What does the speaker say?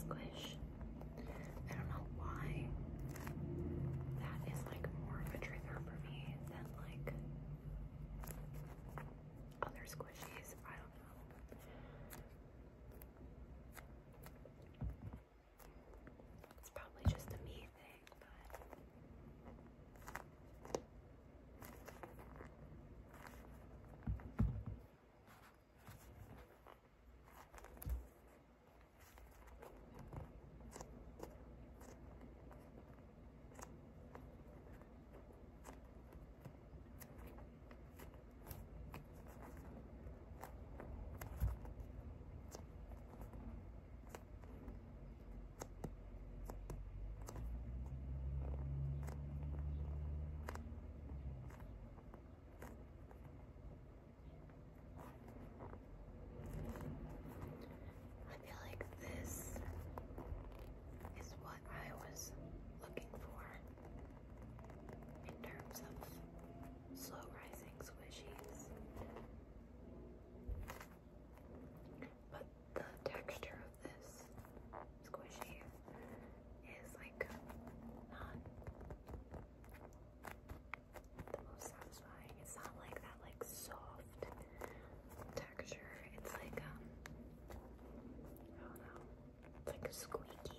squish. I don't know why that is like more of a trigger for me than like other squishies. I don't know. It's probably just a me thing, but I feel like this is what I was looking for in terms of slow rising squishies. But the texture of this squishy is like not the most satisfying. It's not like that like soft texture. It's like I don't know. It's like squeaky.